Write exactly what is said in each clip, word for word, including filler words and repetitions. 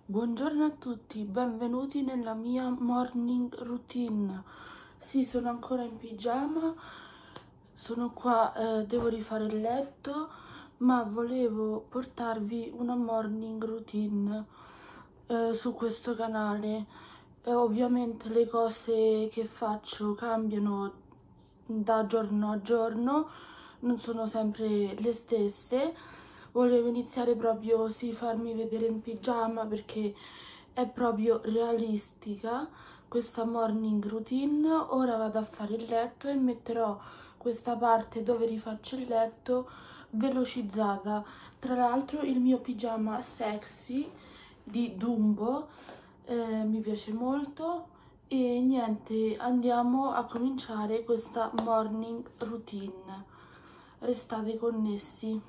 Buongiorno a tutti, benvenuti nella mia morning routine. Sì, sono ancora in pigiama, sono qua, eh, devo rifare il letto, ma volevo portarvi una morning routine eh, su questo canale. Eh, ovviamente le cose che faccio cambiano da giorno a giorno, non sono sempre le stesse. Volevo iniziare proprio, sì, farmi vedere in pigiama perché è proprio realistica questa morning routine. Ora vado a fare il letto e metterò questa parte dove rifaccio il letto velocizzata. Tra l'altro il mio pigiama sexy di Dumbo eh, mi piace molto. E niente, andiamo a cominciare questa morning routine. Restate connessi.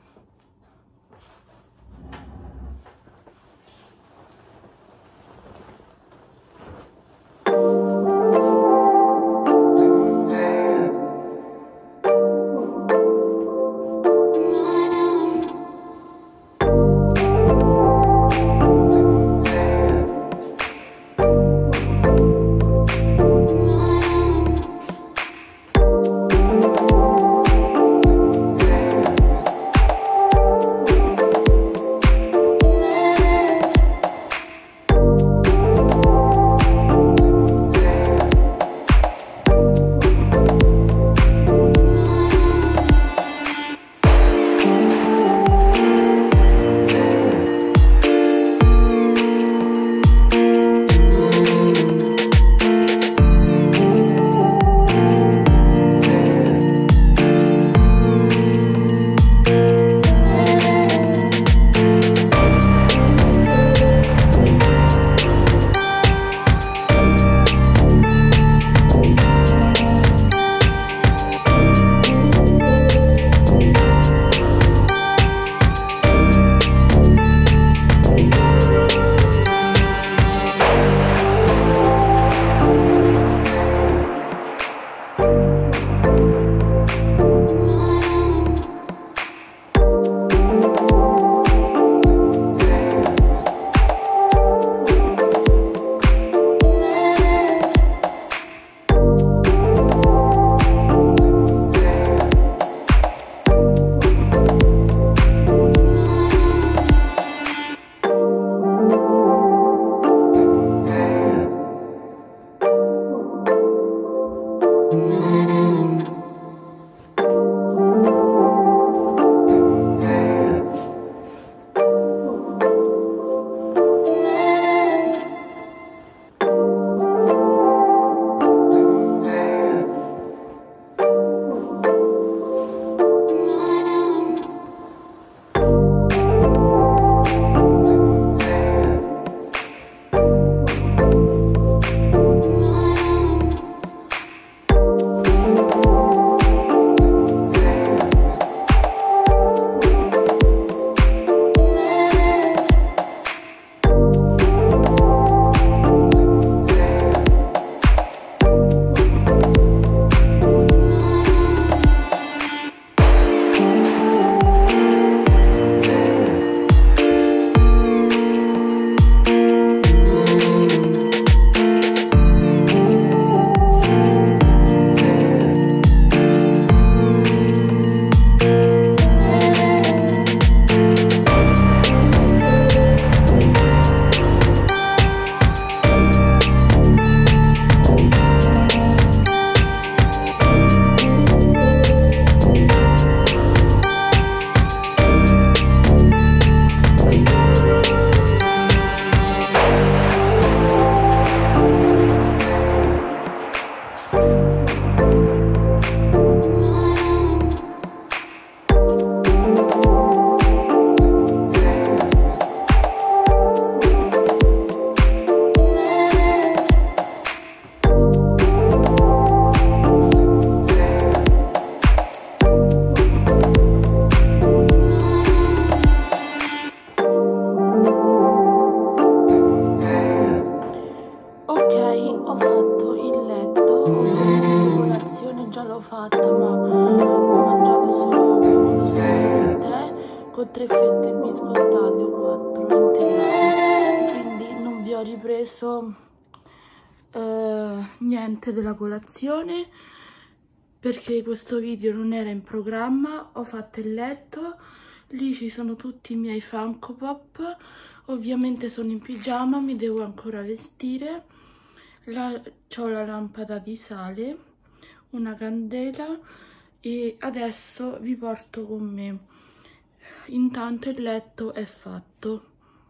con tre fette biscottate o quattro integrali, quindi ho ripreso eh, niente della colazione, perché questo video non era in programma. Ho fatto il letto, lì ci sono tutti i miei Funko Pop, ovviamente sono in pigiama, mi devo ancora vestire. Ho la lampada di sale, una candela e adesso vi porto con me. Intanto il letto è fatto.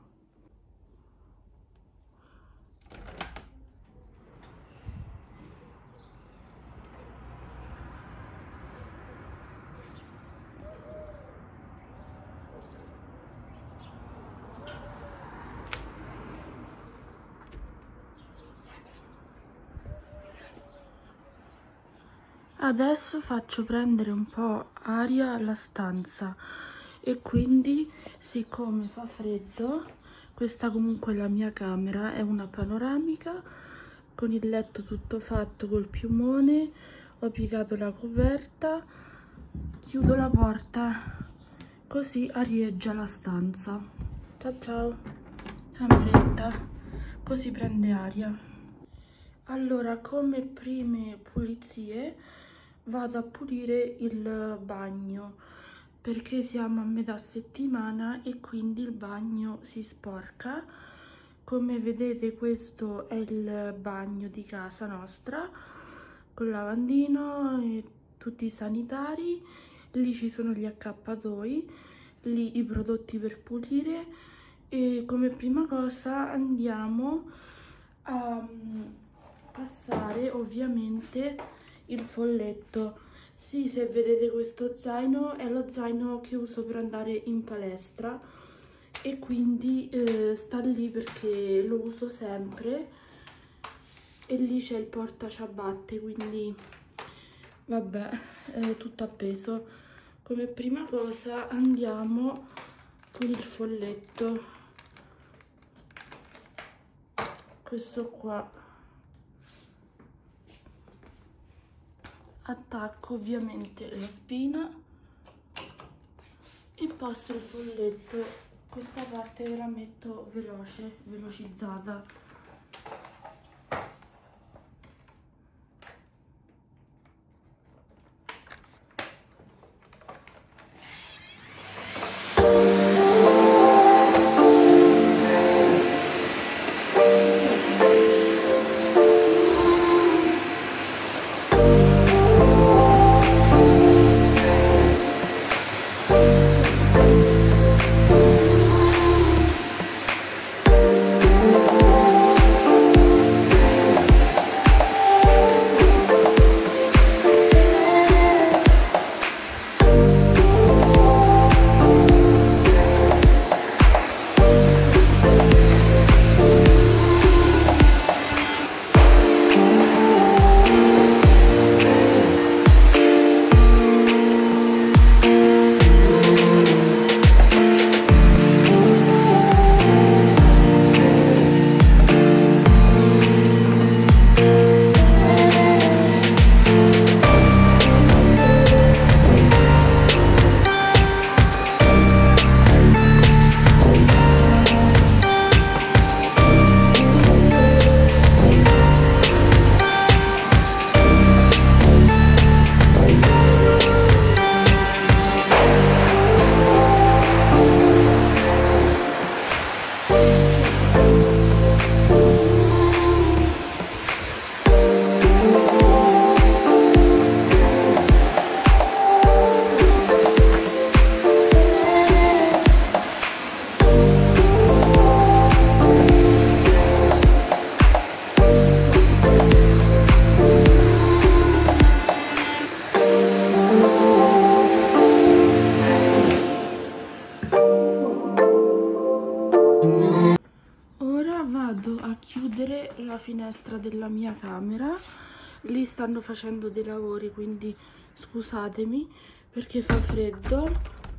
Adesso faccio prendere un po' aria alla stanza e quindi, siccome fa freddo, questa comunque è la mia camera, è una panoramica con il letto tutto fatto col piumone, ho piegato la coperta, chiudo la porta così arieggia la stanza. Ciao ciao, cameretta, così prende aria. Allora, come prime pulizie vado a pulire il bagno, perché siamo a metà settimana e quindi il bagno si sporca. Come vedete, questo è il bagno di casa nostra, col lavandino e tutti i sanitari. Lì ci sono gli accappatoi, lì i prodotti per pulire, e come prima cosa andiamo a passare ovviamente il folletto. Sì, se vedete questo zaino è lo zaino che uso per andare in palestra e quindi eh, sta lì perché lo uso sempre, e lì c'è il portaciabatte, quindi vabbè, è tutto appeso. Come prima cosa andiamo con il folletto, questo qua. Attacco ovviamente la spina e passo il folletto. Questa parte ve la metto veloce, velocizzata. Chiudere la finestra della mia camera. Lì stanno facendo dei lavori, quindi scusatemi perché fa freddo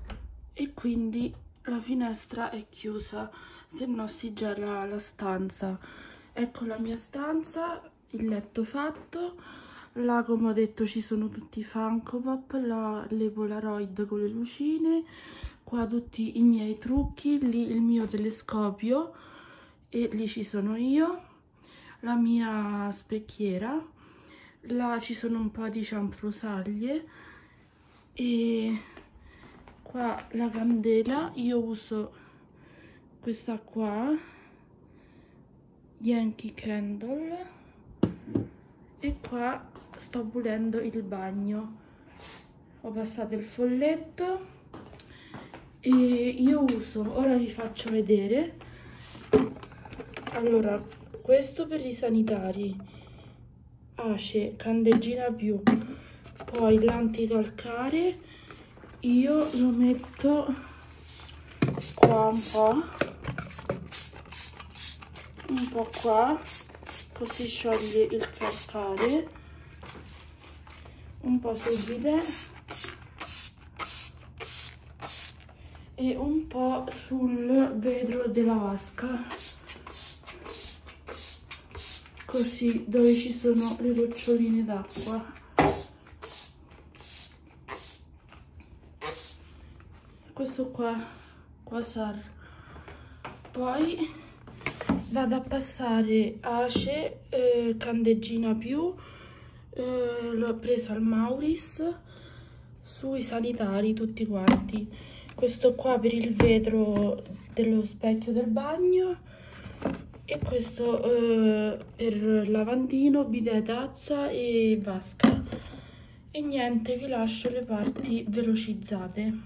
e quindi la finestra è chiusa, se no si gela la stanza. Ecco la mia stanza, il letto fatto. Là, come ho detto, ci sono tutti i Funko Pop, là, le Polaroid con le lucine, qua tutti i miei trucchi, lì il mio telescopio e lì ci sono io, la mia specchiera, là ci sono un po' di cianfrusaglie e qua la candela. Io uso questa qua, Yankee Candle, e qua sto pulendo il bagno. Ho passato il folletto e io uso, ora vi faccio vedere. Allora, questo per i sanitari, Ace Candeggina Più, poi l'anticalcare io lo metto qua un po', un po' qua, così scioglie il calcare, un po' sul bidet e un po' sul vetro della vasca, così dove ci sono le goccioline d'acqua. Questo qua, qua sarà. Poi vado a passare Ace eh, Candeggina Più, eh, l'ho preso al Mauris, sui sanitari tutti quanti. Questo qua per il vetro dello specchio del bagno e questo eh, per lavandino, bidet, tazza e vasca. E niente, vi lascio le parti velocizzate.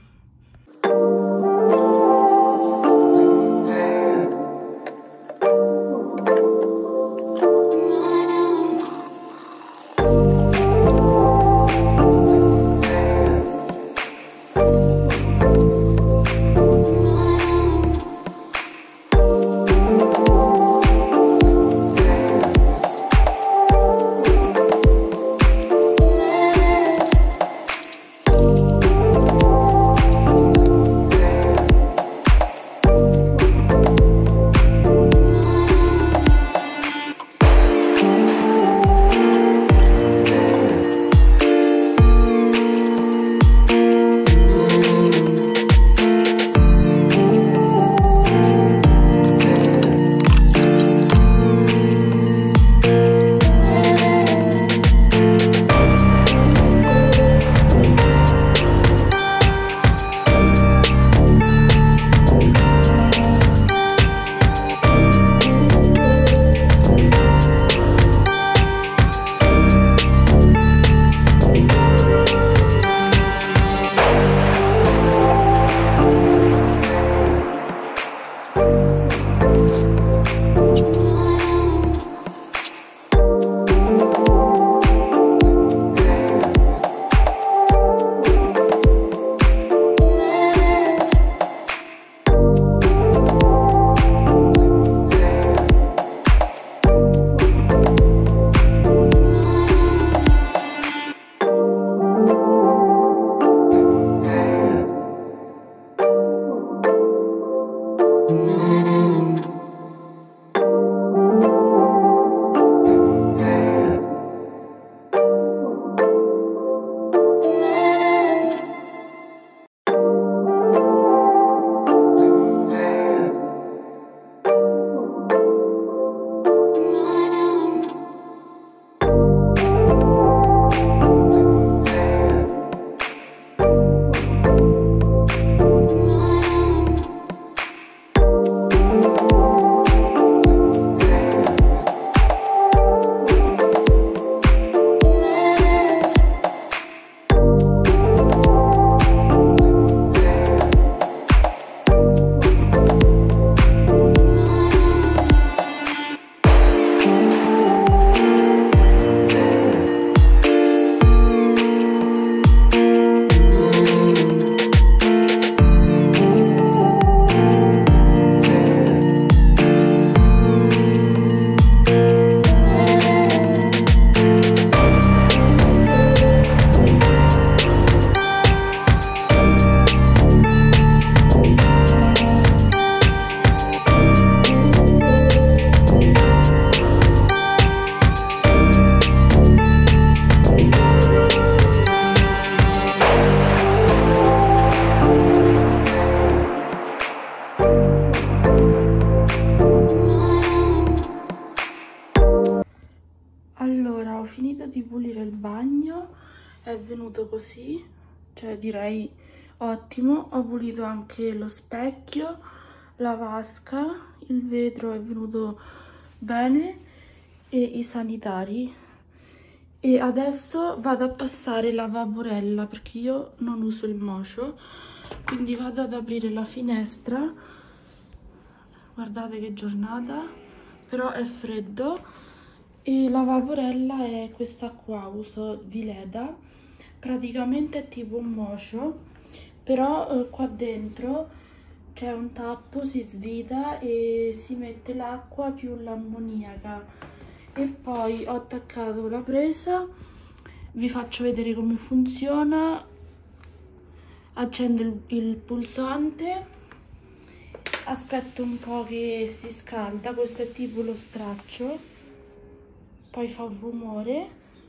finito di pulire il bagno, è venuto così, cioè direi ottimo. Ho pulito anche lo specchio, la vasca, il vetro è venuto bene e i sanitari. E adesso vado a passare la vaporella perché io non uso il mocio, quindi vado ad aprire la finestra. Guardate che giornata, però è freddo. E la vaporella è questa qua, uso Vileda, praticamente è tipo un mocio, però eh, qua dentro c'è un tappo, si svita e si mette l'acqua più l'ammoniaca. E poi ho attaccato la presa, vi faccio vedere come funziona. Accendo il, il pulsante, aspetto un po' che si scalda, questo è tipo lo straccio, poi fa un rumore,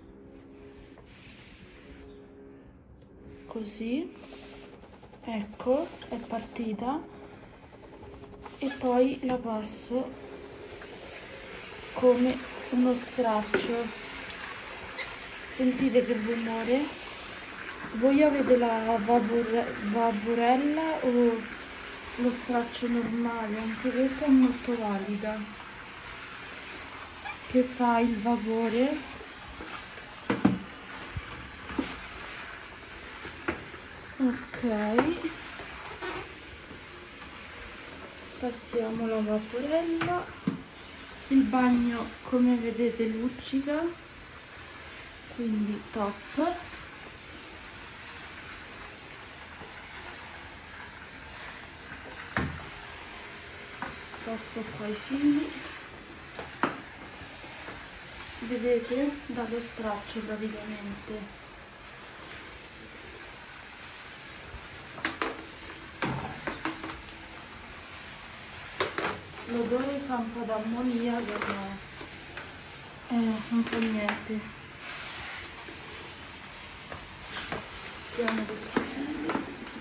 così, ecco, è partita, e poi la passo come uno straccio. Sentite che rumore? Voi avete la vapore, vaporella o lo straccio normale? Anche questa è molto valida, che fa il vapore. Ok, passiamo la vaporella. Il bagno, come vedete, luccica, quindi top. Sposto qua i fili, vedete, dallo straccio praticamente. L'odore sa un po' d'ammoniaca, ma eh, non fa niente. Stiamo tutti i fili.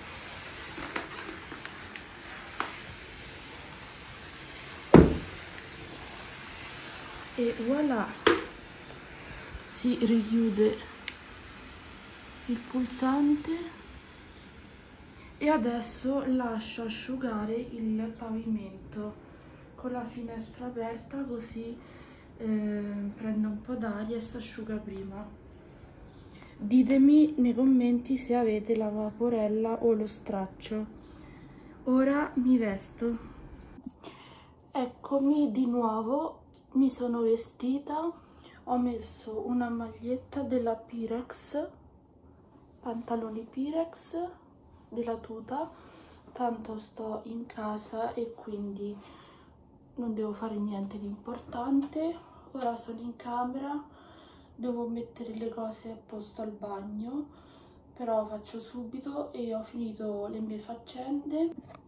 E voilà, si richiude il pulsante e adesso lascio asciugare il pavimento con la finestra aperta, così eh, prende un po' d'aria e si asciuga prima. Ditemi nei commenti se avete la vaporella o lo straccio. Ora mi vesto. Eccomi di nuovo. Mi sono vestita, ho messo una maglietta della Pirex, pantaloni Pirex della tuta, tanto sto in casa e quindi non devo fare niente di importante. Ora sono in camera, devo mettere le cose a posto al bagno, però faccio subito e ho finito le mie faccende.